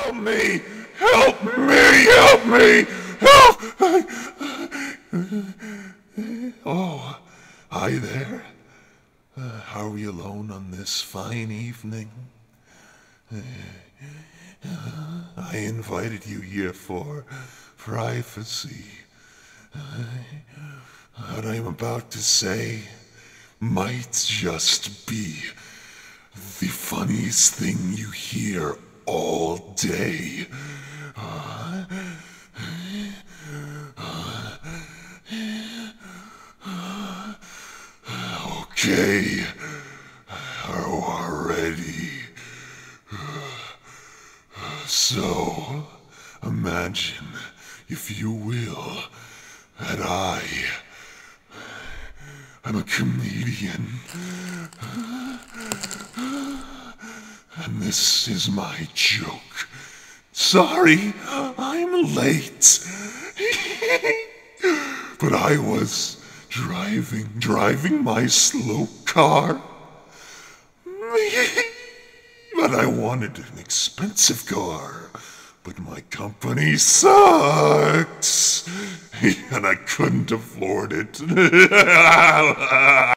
Help me! Help me! Help me! Help! Oh, hi there. Are we alone on this fine evening? I invited you here for privacy. What I'm about to say might just be the funniest thing you hear all day. Okay, are ready. So, imagine, if you will, that I'm a comedian. And this is my joke. Sorry, I'm late. But I was driving my slow car. But I wanted an expensive car. But my company sucks. And I couldn't afford it.